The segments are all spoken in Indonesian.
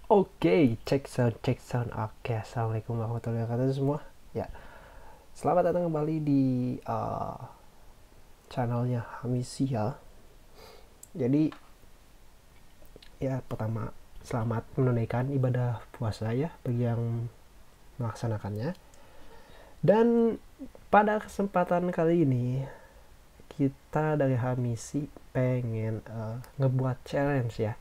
Oke, cek sound. Oke, assalamualaikum warahmatullahi wabarakatuh semua. Ya, selamat datang kembali di channelnya Hamisia. Jadi, ya pertama selamat menunaikan ibadah puasa ya bagi yang melaksanakannya. Dan pada kesempatan kali ini kita dari Hamisi pengen ngebuat challenge ya.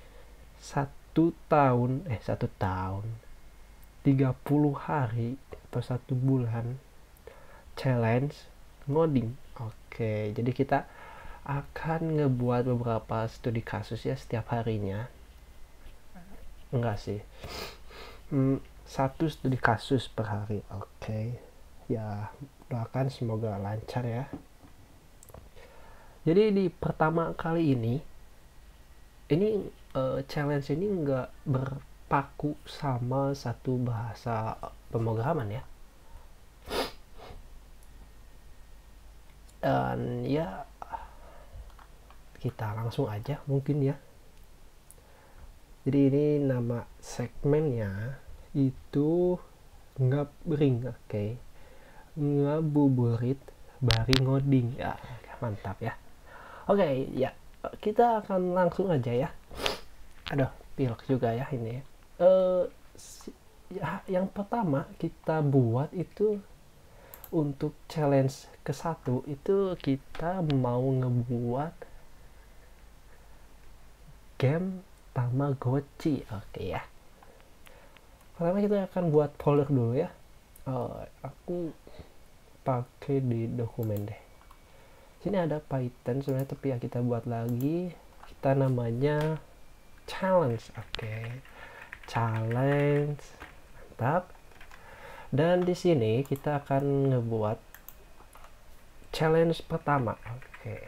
Satu tahun 30 hari atau 1 bulan challenge ngoding. Oke, jadi kita akan ngebuat beberapa studi kasus ya setiap harinya. Enggak sih, satu studi kasus per hari. Oke, ya doakan semoga lancar ya. Jadi di pertama kali ini challenge ini nggak berpaku sama satu bahasa pemrograman ya. Dan ya kita langsung aja mungkin ya. Jadi ini nama segmennya itu ngabring, oke. Ngabuburit bari ngoding ya, mantap ya. Oke, ya kita akan langsung aja ya. Aduh, pilek juga ya ini. Ya, yang pertama kita buat itu untuk challenge ke-1 itu kita mau ngebuat game Tamagotchi. Oke ya. Pertama kita akan buat folder dulu ya. Aku pakai di dokumen deh. Sini ada Python sebenarnya, tapi ya kita buat lagi. Kita namanya challenge. Oke. Challenge. Mantap. Dan di sini kita akan ngebuat challenge pertama. Oke.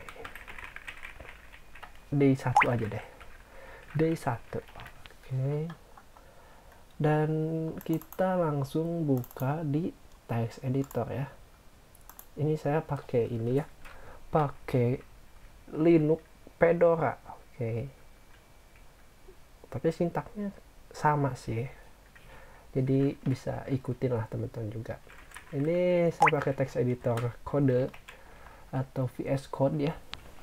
Day 1 aja deh. Day 1. Oke. Dan kita langsung buka di text editor ya. Ini saya pakai ini ya. Pakai Linux Fedora. Oke. Tapi sintaknya sama sih. Jadi bisa ikutin lah teman-teman juga. Ini saya pakai text editor kode atau VS Code ya.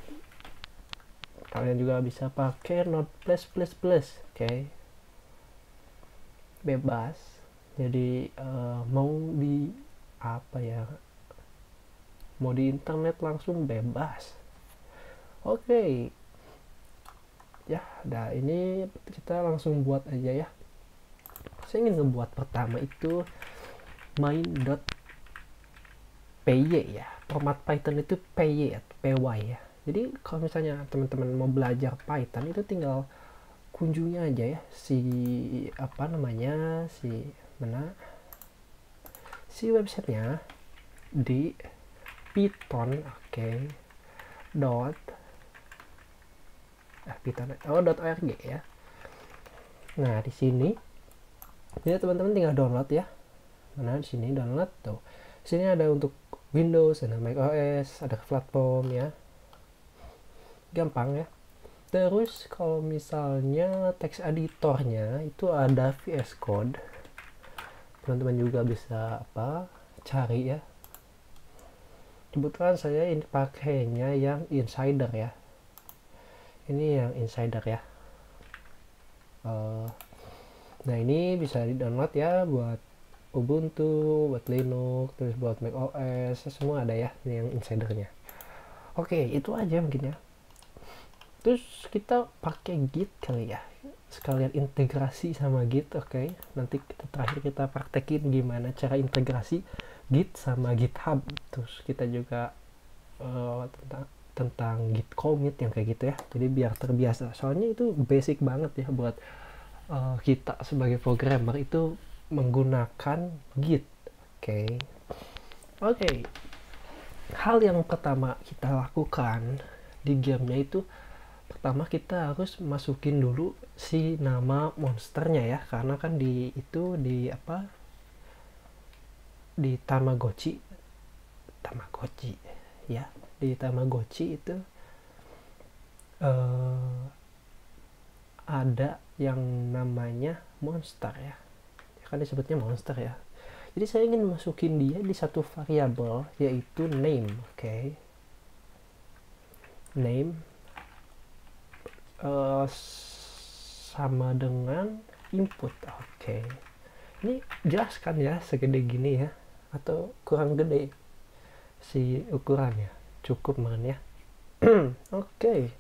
Kalian juga bisa pakai Notepad++. Oke. Bebas. Jadi mau di apa ya? Mau di internet langsung bebas. Oke. Ya, nah ini kita langsung buat aja ya. Saya ingin ngebuat pertama itu main.py ya. Format Python itu py atau py ya. Jadi kalau misalnya teman-teman mau belajar Python itu tinggal kunjungi aja ya si websitenya di python. Oke. Dot .org ya. Nah, di sini jadi teman-teman tinggal download ya. Mana di sini download tuh. Sini ada untuk Windows, ada Mac OS, ada platform ya. Gampang ya. Terus kalau misalnya text editornya itu ada VS Code. Teman-teman juga bisa cari ya. Kebetulan saya ini pakainya yang Insider ya. Ini yang Insider ya. Nah, ini bisa di-download ya buat Ubuntu, buat Linux, terus buat Mac OS, semua ada ya. Ini yang Insidernya. Oke, itu aja mungkin ya. Terus kita pakai Git kali ya, sekalian integrasi sama Git. Oke. Nanti terakhir kita praktekin gimana cara integrasi Git sama GitHub. Terus kita juga tentang Git commit yang kayak gitu ya. Jadi biar terbiasa. Soalnya itu basic banget ya buat kita sebagai programmer itu menggunakan Git. Oke. Hal yang pertama kita lakukan di gamenya itu, pertama kita harus masukin dulu si nama monsternya ya, karena kan di Tamagotchi ya. Di Tamagotchi itu ada yang namanya monster ya, kan disebutnya monster ya. Jadi saya ingin masukin dia di satu variabel yaitu name. Oke. Name sama dengan input. Oke. Ini jelas kan ya, segede gini ya, atau kurang gede si ukurannya? Cukup man ya. Oke.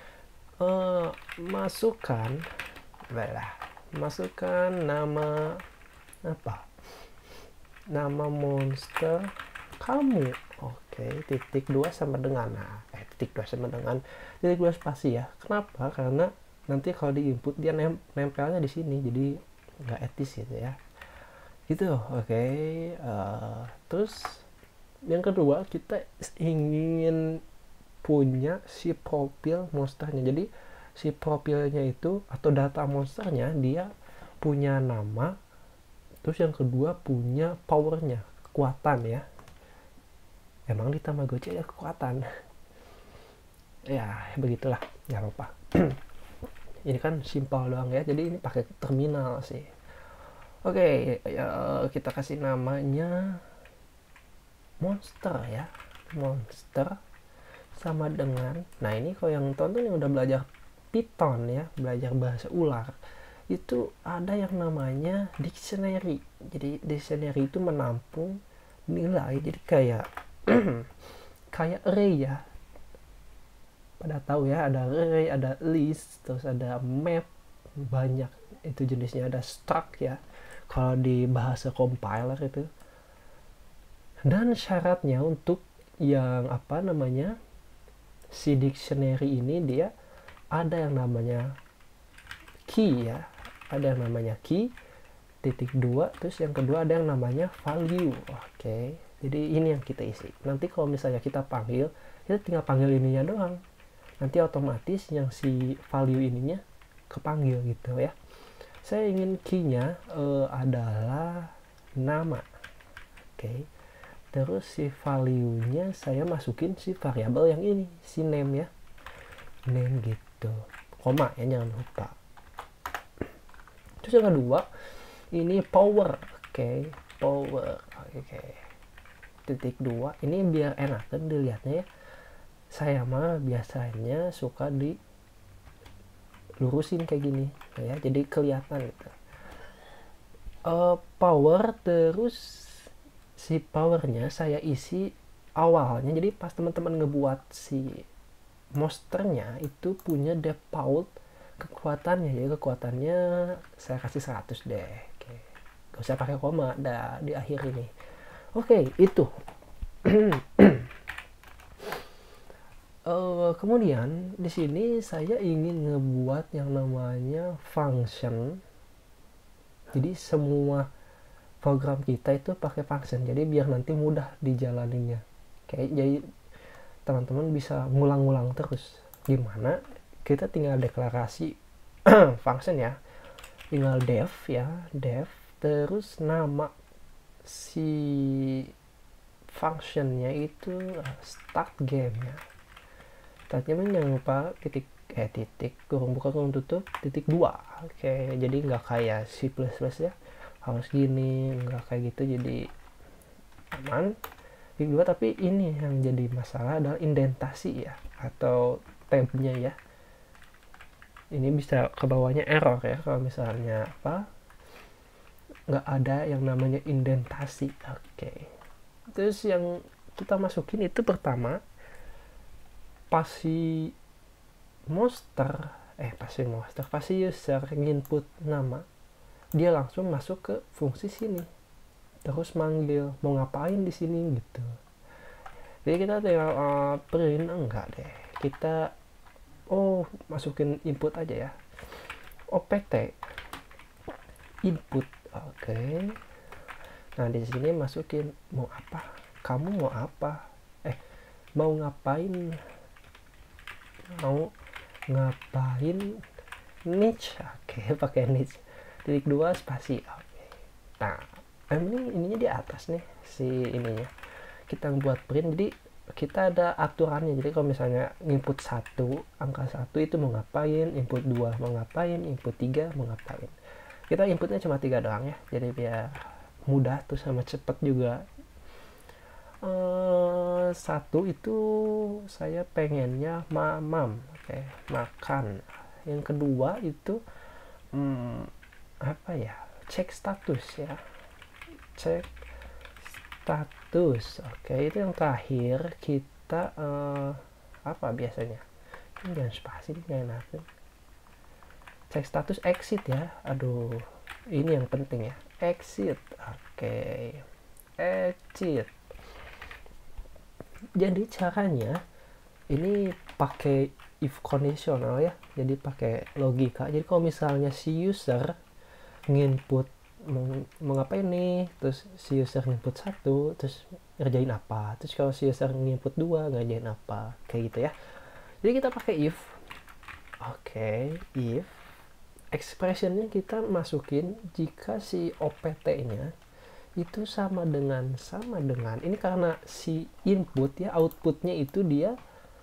Masukkan nama apa? Nama monster kamu. Oke, titik 2 sama dengan titik 2 sama dengan titik 2 spasi ya. Kenapa? Karena nanti kalau di input dia nempelnya di sini, jadi nggak etis gitu ya. Gitu. Oke. Terus yang kedua, kita ingin punya si profil monsternya. Jadi si profilnya itu atau data monsternya dia punya nama, terus yang kedua punya powernya, kekuatan ya. Emang di Tamagotchi ada kekuatan. Ya begitulah, nggak apa-apa. Ini kan simpel doang ya, jadi ini pakai terminal sih. Oke, kita kasih namanya monster ya. Monster sama dengan, nah ini kalau yang tonton yang udah belajar Python ya, belajar bahasa ular, itu ada yang namanya dictionary. Jadi dictionary itu menampung nilai, jadi kayak kayak array ya. Pada tahu ya, ada array, ada list, terus ada map, banyak itu jenisnya, ada struct ya kalau di bahasa compiler itu. Dan syaratnya untuk yang apa namanya si dictionary ini, dia ada yang namanya key ya, ada yang namanya key titik 2, terus yang kedua ada yang namanya value. Oke, jadi ini yang kita isi. Nanti kalau misalnya kita panggil, kita tinggal panggil ininya doang, nanti otomatis yang si value ininya kepanggil gitu ya. Saya ingin key-nya adalah nama. Oke. Terus si value-nya saya masukin si variabel yang ini, si name ya. Name gitu. Koma ya, jangan lupa. Terus yang kedua, ini power. Oke, power. Oke. Titik 2. Ini biar enak kan dilihatnya ya. Saya mah biasanya suka di lurusin kayak gini ya, jadi kelihatan gitu. Power, terus si powernya saya isi awalnya, jadi pas teman-teman ngebuat si monsternya itu punya default kekuatannya, jadi kekuatannya saya kasih 100 deh. Oke. Gak usah pakai koma di akhir ini. Oke, itu. Kemudian di sini saya ingin ngebuat yang namanya function. Jadi semua program kita itu pakai function. Jadi biar nanti mudah dijalaninnya. Kayak jadi teman-teman bisa ngulang-ngulang terus. Gimana? Kita tinggal deklarasi function ya. Tinggal def ya, def, terus nama si functionnya itu start game ya. Startnya jangan lupa titik kurung buka kurung tutup titik 2. Oke, jadi nggak kayak C++ ya, harus gini, nggak kayak gitu, jadi aman titik 2. Tapi ini yang jadi masalah adalah indentasi ya, atau tabnya ya. Ini bisa ke bawahnya error ya kalau misalnya apa nggak ada yang namanya indentasi. Oke. Terus yang kita masukin itu pertama pasti user input nama, dia langsung masuk ke fungsi sini, terus manggil mau ngapain di sini gitu. Jadi kita tinggal print, enggak deh, kita masukin input aja ya, opt input. Oke. Nah di sini masukin mau apa, kamu mau apa, mau ngapain niche. Oke, pakai niche titik 2 spasi. Oke. Nah ini ininya di atas nih, si ininya kita buat print, jadi kita ada aturannya. Jadi kalau misalnya input 1, angka 1 itu mau ngapain, input 2 mau ngapain, input 3 mau ngapain. Kita inputnya cuma 3 doang ya, jadi biar mudah tuh sama cepet juga. 1 itu saya pengennya mamam, oke, makan. Yang kedua itu apa ya, cek status ya, cek status. Oke, itu yang terakhir kita apa biasanya, ini jangan spasi, jangan enakin. Cek status exit ya, aduh ini yang penting ya, exit. Oke, exit. Jadi caranya ini pakai if conditional ya, jadi pakai logika. Jadi kalau misalnya si user nginput mau ngapain nih, terus si user nginput 1 terus ngerjain apa, terus kalau si user nginput 2 ngerjain apa, kayak gitu ya. Jadi kita pakai if. Oke, if expressionnya kita masukin jika si opt nya itu sama dengan ini, karena si input ya, outputnya itu dia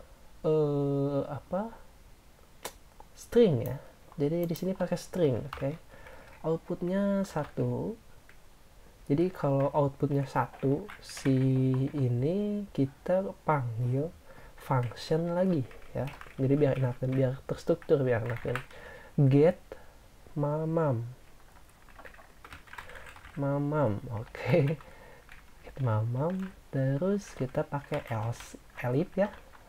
apa, string ya, jadi di sini pakai string. Oke, outputnya 1. Jadi kalau outputnya 1, si ini kita panggil function lagi ya, jadi biar enakan, biar terstruktur, biar enakan. Get mamam, oke. Get mamam, terus kita pakai else, elif ya,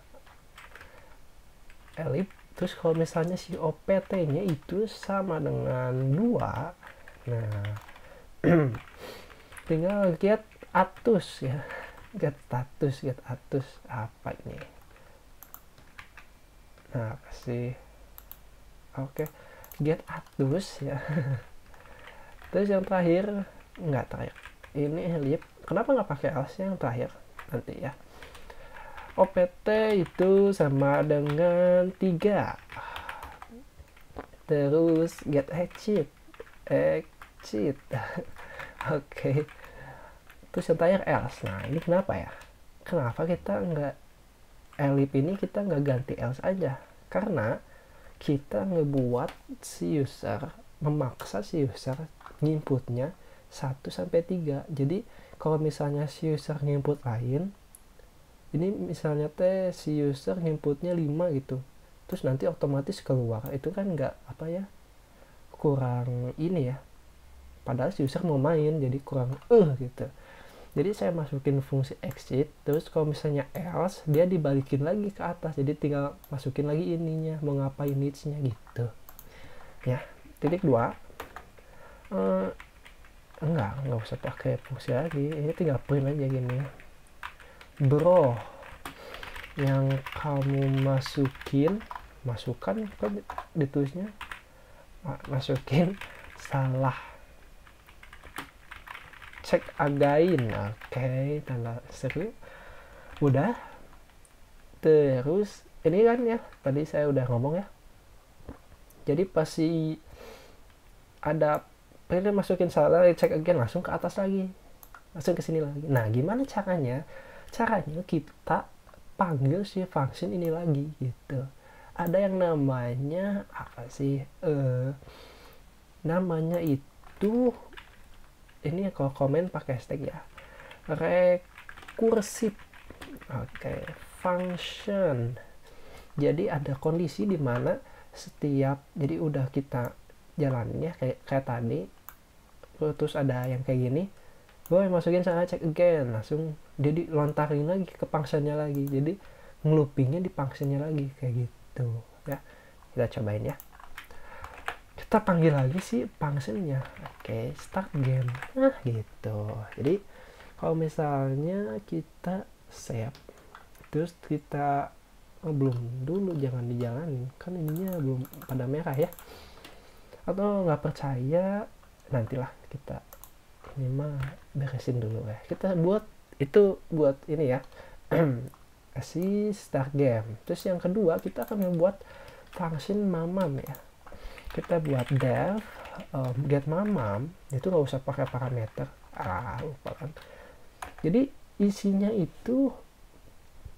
elif. Terus kalau misalnya si opt nya itu sama dengan 2, nah tinggal get status ya, get status apa ini, nah kasih oke, get status ya. Terus yang terakhir, enggak terakhir, ini elif. Kenapa nggak pakai else yang terakhir nanti ya, opt itu sama dengan 3, terus get exit. Oke, terus yang terakhir else. Nah ini kenapa ya, kenapa kita nggak elif ini, kita nggak ganti else aja, karena kita ngebuat si user, memaksa si user nginputnya 1-3. Jadi kalau misalnya si user nginput lain, ini misalnya si user nginputnya 5 gitu, terus nanti otomatis keluar, itu kan nggak apa ya, kurang ini ya, padahal si user mau main, jadi kurang gitu. Jadi saya masukin fungsi exit, terus kalau misalnya else dia dibalikin lagi ke atas, jadi tinggal masukin lagi ininya, mau ngapain needs-nya gitu ya. Titik 2, enggak usah pakai fungsi lagi, ini tinggal print aja gini. Bro, yang kamu masukkan kok ditulisnya masukin salah, cek again. Oke, tanda seru, udah. Terus ini kan ya, tadi saya udah ngomong ya, jadi pasti ada pilih masukin salah, cek again, langsung ke atas lagi, langsung ke sini lagi. Nah gimana caranya kita panggil si function ini lagi gitu. Ada yang namanya apa sih, namanya itu, ini kalau komen pakai hashtag ya, recursive. Oke, function. Jadi ada kondisi di mana setiap, jadi udah kita jalanin ya, kayak tadi, terus ada yang kayak gini, gue masukin salah, cek again, langsung jadi lontarin lagi ke functionnya lagi, jadi ngelupingnya di functionnya lagi, kayak gitu ya. Kita cobain ya, kita panggil lagi si functionnya. Oke, start game. Nah gitu. Jadi kalau misalnya kita save, terus kita belum dulu, jangan dijalanin, kan ininya belum pada merah ya, atau nggak percaya nantilah, kita ini mah beresin dulu ya, kita buat itu, buat ini ya, kasih start game. Terus yang kedua kita akan membuat function mamam ya, kita buat def get mamam, itu nggak usah pakai parameter, lupa kan. Jadi isinya itu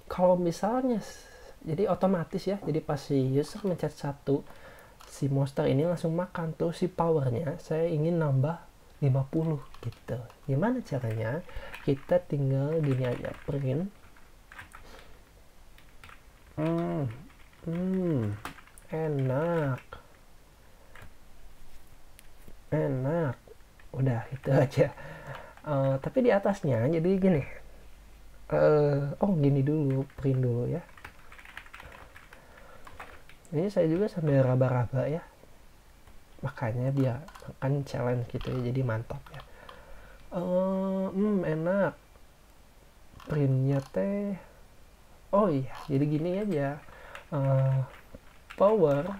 kalau misalnya jadi otomatis ya, jadi pas si user mencet 1, si monster ini langsung makan tuh si powernya. Saya ingin nambah 50 gitu. Gimana caranya? Kita tinggal gini aja, print enak udah itu aja. Tapi di atasnya jadi gini, gini dulu, print dulu ya. Ini saya juga sambil raba-raba ya, makanya biar kan challenge gitu ya, jadi mantap ya. Enak printnya teh. Oh iya, jadi gini aja, power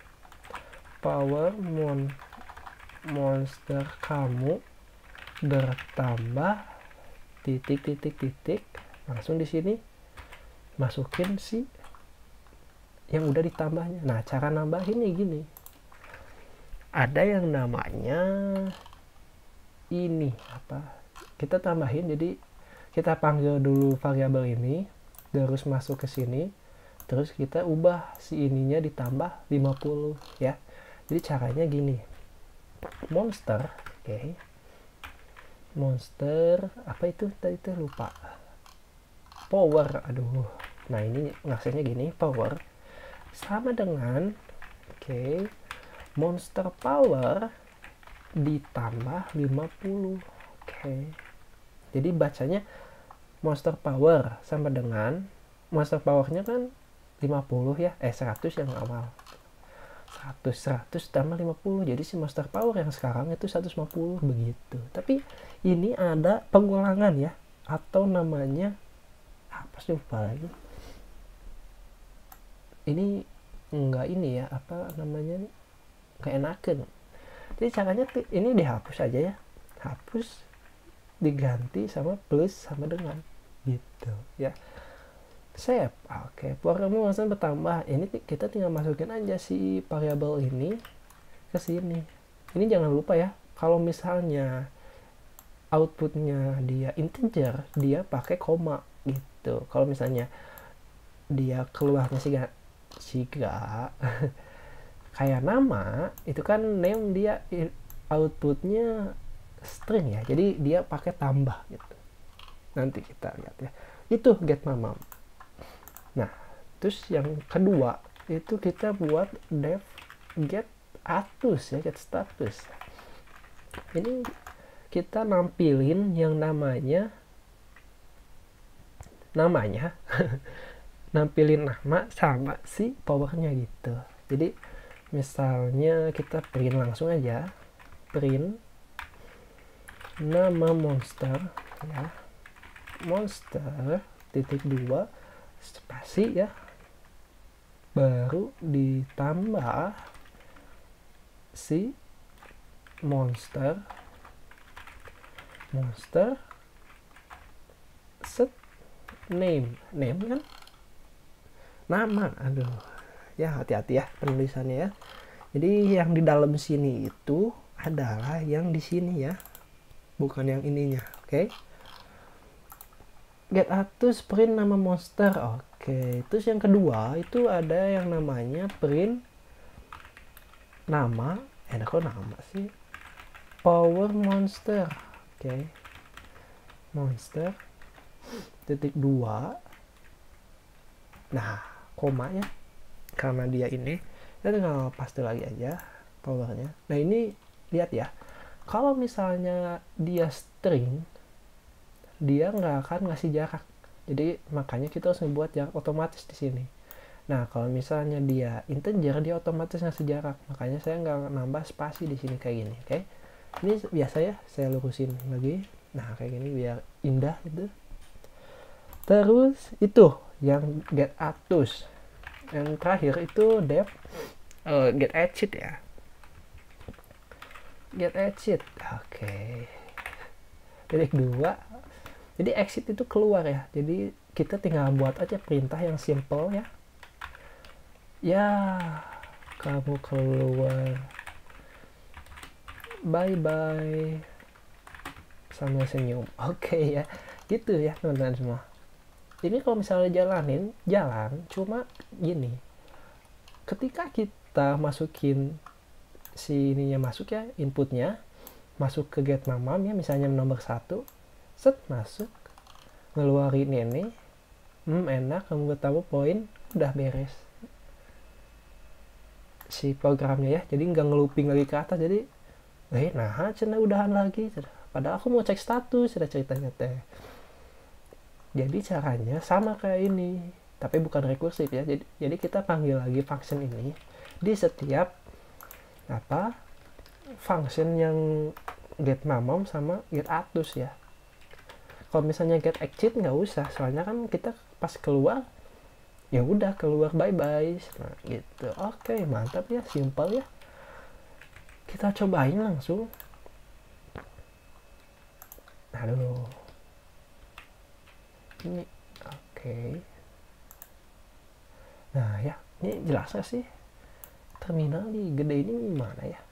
monster kamu bertambah titik, langsung di sini masukin si yang udah ditambahnya. Nah, cara nambahin nih gini, ada yang namanya ini apa, kita tambahin, jadi kita panggil dulu variabel ini, terus masuk ke sini, terus kita ubah si ininya ditambah 50 ya. Jadi caranya gini, monster, oke. Monster apa itu tadi tuh, lupa, power, aduh. Nah, ini ngaksesnya gini, power sama dengan monster power ditambah 50. Jadi bacanya monster power sama dengan monster powernya kan 50 ya, 100 yang awal, 100 tambah 50, jadi si monster power yang sekarang itu 150 begitu. Tapi ini ada pengulangan ya, atau namanya apa sih, lupa lagi. Ini enggak ini ya, apa namanya, nggak enakan. Jadi caranya ini dihapus aja ya, hapus diganti sama plus sama dengan gitu ya. Save. Oke, program langsung bertambah. Ini kita tinggal masukin aja si variabel ini ke sini. Ini jangan lupa ya, kalau misalnya outputnya dia integer, dia pakai koma gitu. Kalau misalnya dia keluarnya siga kayak nama, itu kan name, dia outputnya string ya, jadi dia pakai tambah gitu. Nanti kita lihat ya, itu get mama. Nah, terus yang kedua itu kita buat def get status ya, get status. Ini kita nampilin yang namanya nampilin nama sama si powernya gitu. Jadi misalnya kita print langsung aja, print nama monster ya, monster titik 2 spasi ya, baru ditambah si monster set name kan nama. Aduh ya, hati-hati ya penulisannya ya. Jadi yang di dalam sini itu adalah yang di sini ya, bukan yang ininya. Oke. Get status print nama monster. Oke. Terus yang kedua itu ada yang namanya print nama. Kok nama sih? Power monster. Oke. Monster titik 2. Nah, koma ya, karena dia ini, kita tinggal paste lagi aja powernya. Nah, ini lihat ya, kalau misalnya dia string, dia nggak akan ngasih jarak, jadi makanya kita harus membuat jarak otomatis di sini. Nah, kalau misalnya dia integer, dia otomatis ngasih jarak, makanya saya nggak nambah spasi di sini kayak gini. Oke, ini biasa ya, saya lurusin lagi. Nah, kayak gini biar indah gitu. Terus itu yang get status. Yang terakhir itu def get exit ya, get exit. Oke. Titik 2, jadi exit itu keluar ya, jadi kita tinggal buat aja perintah yang simple ya. Ya, kamu keluar, bye sambil senyum. Oke ya, gitu ya teman-teman semua. ini kalau misalnya jalan, cuma gini, ketika kita masukin si ininya masuk ya, inputnya masuk ke get mamam ya, misalnya nomor 1, set masuk, ngeluarin ini, enak, kamu ketemu poin, udah beres si programnya ya. Jadi nggak ngeluping lagi ke atas, jadi nah cina udahan lagi, padahal aku mau cek status sudah ceritanya teh. Jadi caranya sama kayak ini, tapi bukan rekursif ya. Jadi kita panggil lagi function ini di setiap function yang get mamam sama get atus ya. Kalau misalnya get exit nggak usah, soalnya kan kita pas keluar ya udah keluar, bye bye. Nah gitu. Oke, mantap ya, simple ya. Kita cobain langsung. Aduh, ini oke. Nah ya, ini jelas gak sih terminal di gede ini gimana ya?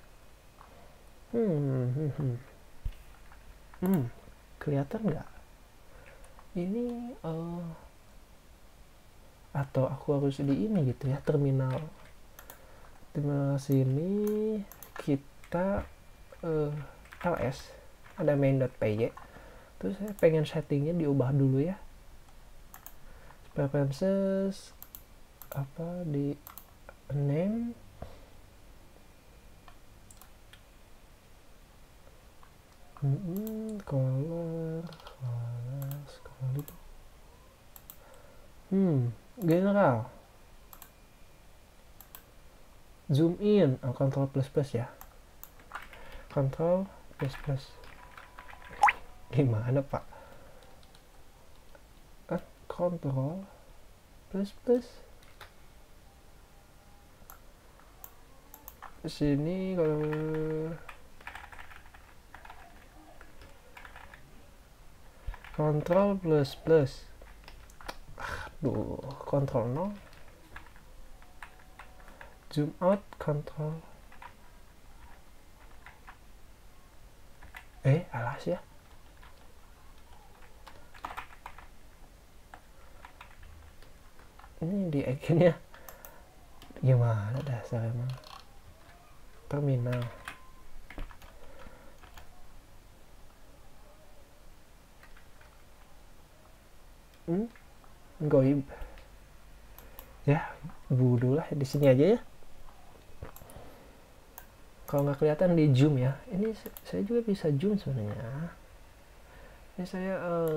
Kelihatan nggak ini? Atau aku harus di ini gitu ya, terminal sini kita ls ada main.py, terus saya pengen settingnya diubah dulu ya, preferences di name, color general, zoom in, control plus ya, control plus gimana pak, control plus sini kalau control plus control 0, zoom out, control alas ya, ini di iconnya gimana dasar emang terminal. Goib ya, bodoh lah, di sini aja ya. Kalau nggak kelihatan di zoom ya, ini saya juga bisa zoom sebenarnya. Ini saya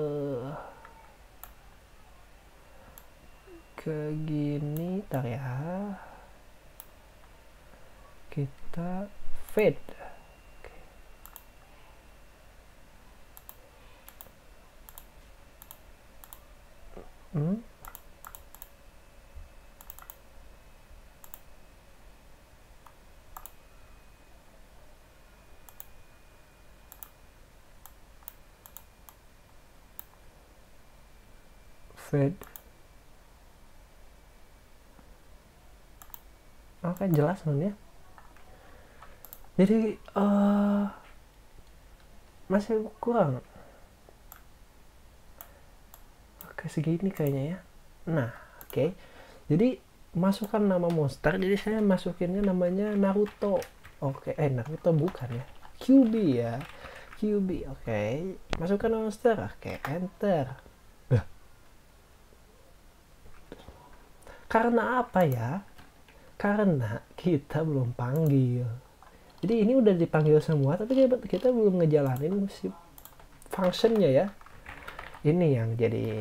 ke gini, tar ya, kita fade. Fade. Oke, jelas ya. Jadi masih kurang. Oke, segini kayaknya ya. Nah, oke. Jadi masukkan nama monster. Jadi saya masukinnya namanya Naruto. Oke, Naruto bukan ya. QB ya. QB. Oke. Masukkan monster. Oke, enter. Karena apa ya? Karena kita belum panggil. Jadi ini udah dipanggil semua, tapi kita belum ngejalanin si functionnya ya. Ini yang jadi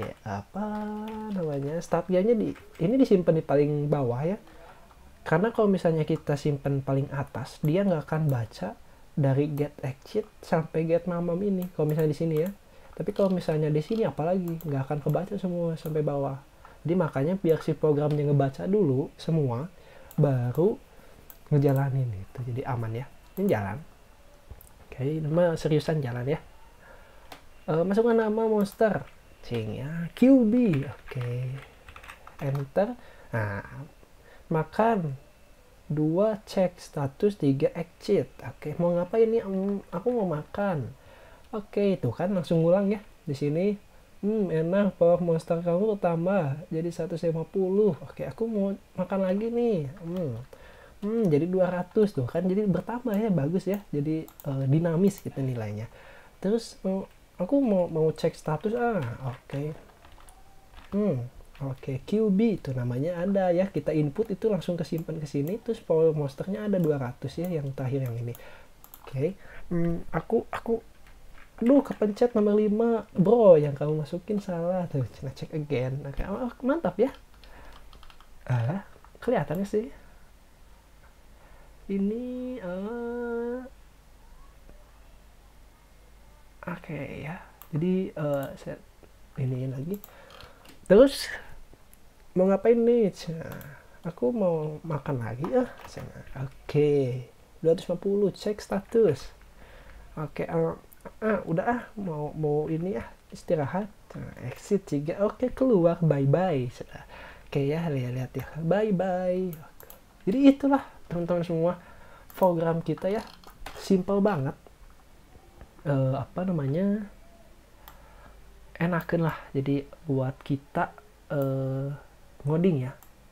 start game-nya ini disimpan di paling bawah ya. Karena kalau misalnya kita simpan paling atas, dia nggak akan baca dari get exit sampai get mamam ini. Kalau misalnya di sini ya. Tapi kalau misalnya di sini apalagi nggak akan kebaca semua sampai bawah. Jadi makanya biar si programnya ngebaca dulu semua, baru ngejalanin itu, jadi aman ya. Ini jalan. Oke, nama seriusan jalan ya. Masukkan nama monster, ya QB. Oke, enter. Nah, makan 2 cek status, 3 exit. Oke, mau ngapain nih? Aku mau makan. Oke, itu kan langsung ngulang ya di sini. Enak, power monster kamu tambah jadi 150. Oke, aku mau makan lagi nih. Jadi 200 tuh kan, jadi bertambah ya, bagus ya, jadi dinamis gitu nilainya. Terus aku mau cek status. Oke. Oke, QB itu namanya ada ya, kita input itu langsung kesimpan ke sini. Terus power monsternya ada 200 ya, yang terakhir yang ini. Oke. Aku aduh, kepencet nomor 5 bro, yang kamu masukin salah tuh. Cina cek again. Oke, mantap ya. Kelihatannya sih ini oke ya. Jadi saya ini lagi. Terus mau ngapain nih? Aku mau makan lagi ya. Oke, 250, cek status. Oke, udah mau ini ya, istirahat. Exit 3. Oke, keluar, bye bye. Oke ya, lihat ya, bye bye. Jadi itulah teman-teman semua, program kita ya, simple banget. Enakan lah, jadi buat kita ngoding ya.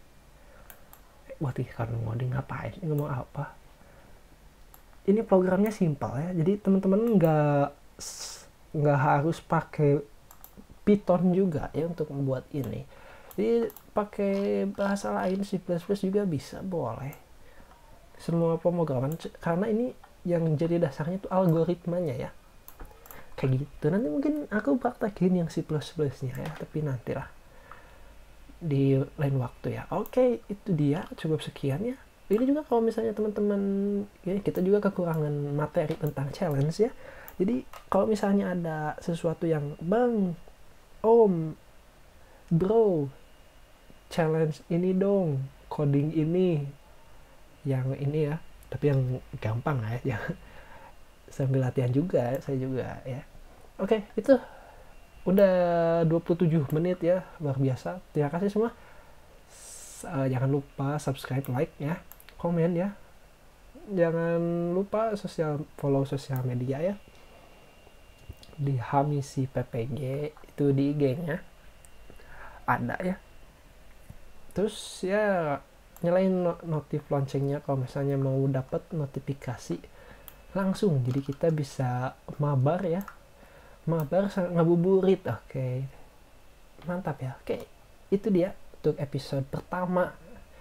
Karena ngoding ngapain, ngomong apa. Ini programnya simpel ya, jadi teman-teman nggak harus pakai Python juga ya untuk membuat ini. Jadi pakai bahasa lain, C++ juga bisa, boleh. Semua pemrograman, karena ini yang jadi dasarnya itu algoritmanya ya, kayak gitu. Nanti mungkin aku praktekin yang C++ nya ya, tapi nantilah di lain waktu ya. Oke, itu dia, cukup sekian ya. Ini juga kalau misalnya teman-teman ya, kita juga kekurangan materi tentang challenge ya. Jadi kalau misalnya ada sesuatu yang bang, om, bro, challenge ini dong, coding ini, yang ini ya, tapi yang gampang lah ya, sambil latihan juga saya juga ya. Oke, itu udah 27 menit ya, luar biasa. Terima kasih semua. Jangan lupa subscribe, like ya, komen ya. Jangan lupa follow sosial media ya, di Hamisi PPG itu di IG-nya ada ya. Terus ya, nyalain notif loncengnya kalau misalnya mau dapat notifikasi langsung, jadi kita bisa mabar ya, ngabuburit. Oke, mantap ya. Oke, itu dia untuk episode pertama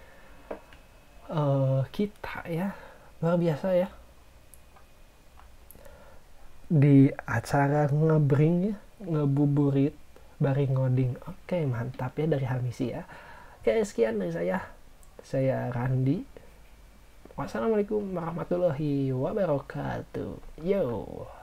kita ya, luar biasa ya, di acara ngebring ya, ngebuburit bareng ngoding. Oke, mantap ya dari Hamisi ya. Oke, sekian dari saya Randi. Wassalamualaikum warahmatullahi wabarakatuh. Yo.